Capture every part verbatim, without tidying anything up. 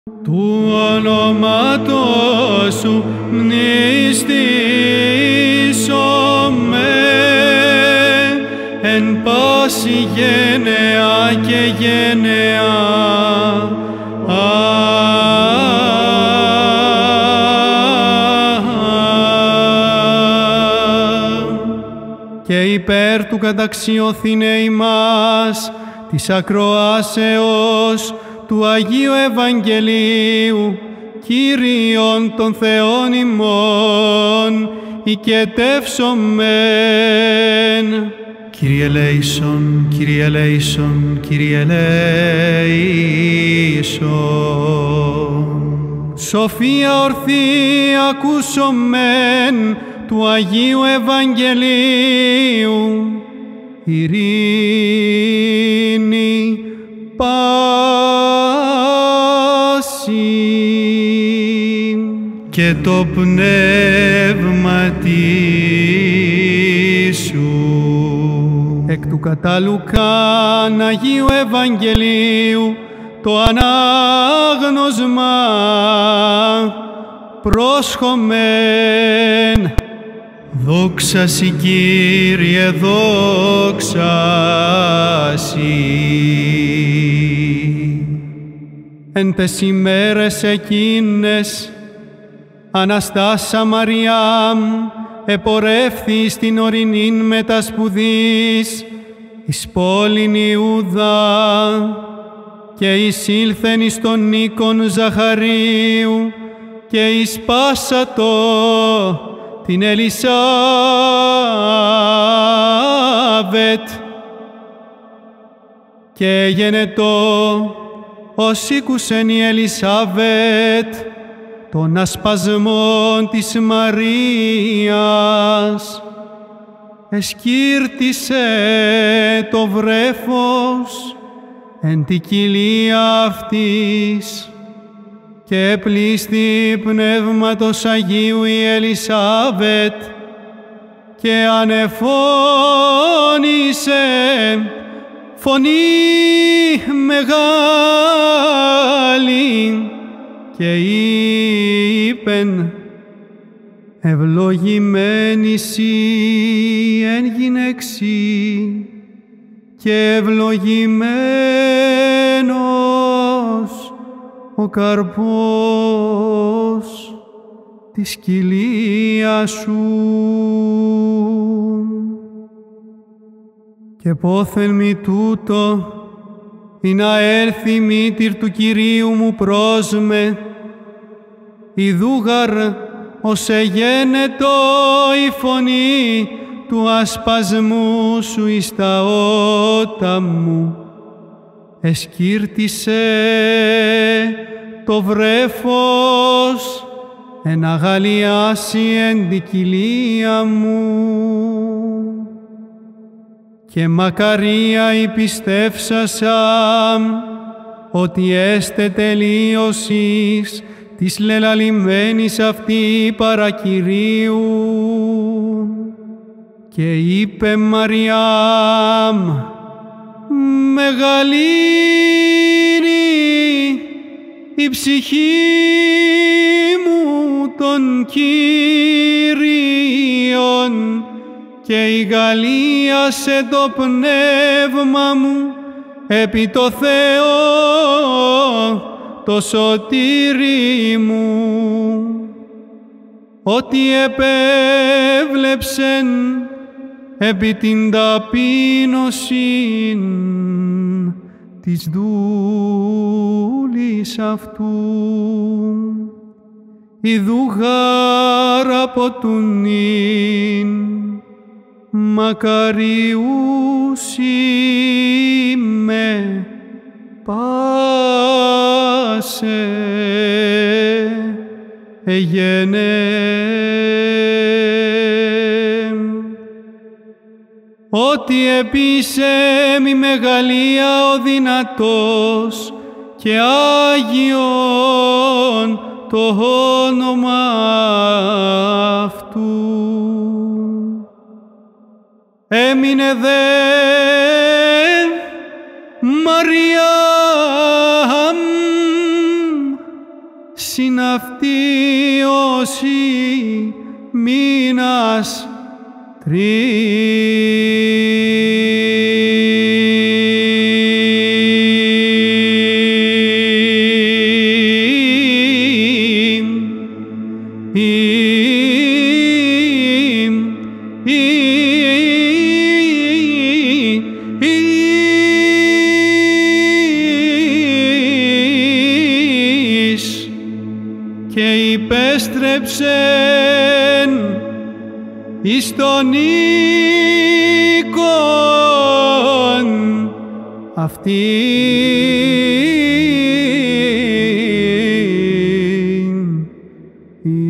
του ονόματος σου μνηστήσομαι εν πάση γενεά και γενεά. Και υπέρ του καταξιωθήνε ημάς της ακροάσεως του Αγίου Ευαγγελίου, Κύριον των Θεών ημών, οικετεύσομεν. Κύριε ελέησον, Κύριε ελέησον, Κύριε ελέησον. Σοφία ορθή ακούσομεν του Αγίου Ευαγγελίου, ειρήνη πάση και το πνεύμα σου. Εκ του κατά Λουκάν Αγίου Ευαγγελίου το ανάγνωσμα πρόσχομεν. Δόξα Συ, Κύριε, δόξα Συ. Εν τες ημέρες εκείνες Αναστάσα Μαριάμ επορεύθη στην ορεινήν μετασπουδής εις πόλην Ιούδα και εισήλθεν εις τον οίκον Ζαχαρίου και εις πάσατο την Ελισάβετ. Και γενετό ως ήκουσεν η Ελισάβετ των ασπασμών της Μαρίας, εσκύρτησε το βρέφος εν τη κοιλία αυτής και πλήστη πνεύματος Αγίου η Ελισάβετ και ανεφώνησε φωνή μεγάλη και είπεν, ευλογημένη Συ εν γυναίξει και ευλογημένος ο καρπός της κοιλίας σου. Και πόθεν μη τούτο ή να έρθει η μήτηρ του Κυρίου μου προς με, ιδούγαρ ως εγένετο η φωνή του ασπασμού σου εις τα ότα μου, εσκύρτησε το βρέφος εν αγαλιάσει εν τη κοιλία μου. Και μακαρία η πιστεύσασα ότι έστε τελείωσης της λελαλημένης αυτή παρακυρίου. Και είπε Μαριάμ, μεγαλύνει η ψυχή μου των Κύριων και ηγαλίασε το πνεύμα μου επί το Θεό το σωτήρι μου, ότι επέβλεψεν επί την ταπείνωσιν της δούλης αυτού. Ιδούγαρ από του νυν μακαριούς είμαι πάσε εγενέ. Ότι επίσεμη μεγαλεία ο δυνατός και Άγιον το όνομα αυτού. Έμεινε δε Μαριάμ συναυτίωση μήνας και υπέστρεψεν εις τον οίκον αυτήν.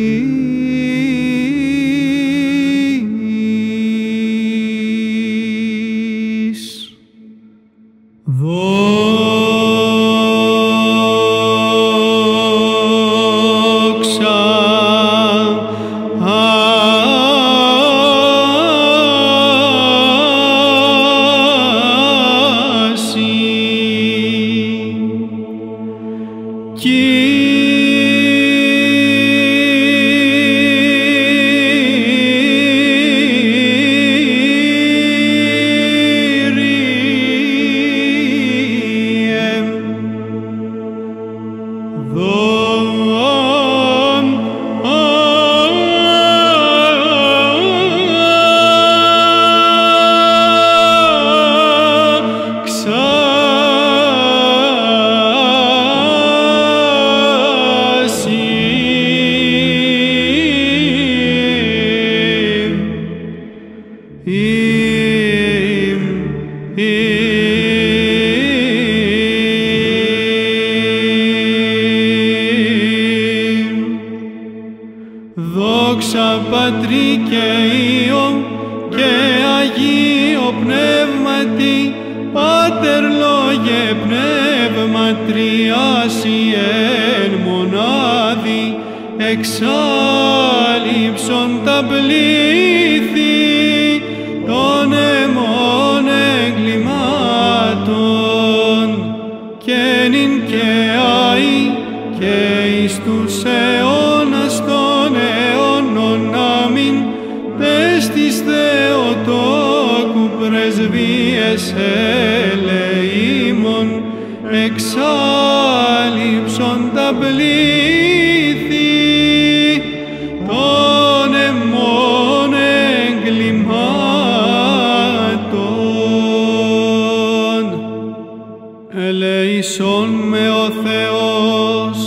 Δόξα Πατρί και Υιό και Αγίο Πνεύματι, Πάτερ Λόγε Πνεύμα Τριάσι εν μονάδι, εξάλειψον τα πλήθη των αιμών εγκλημάτων και νυν και αεί και εις τους αιώνας των αιώνων. Αμήν. Τες της Θεοτόκου πρεσβείες ελεήμων, εξάλειψον τα πλήθη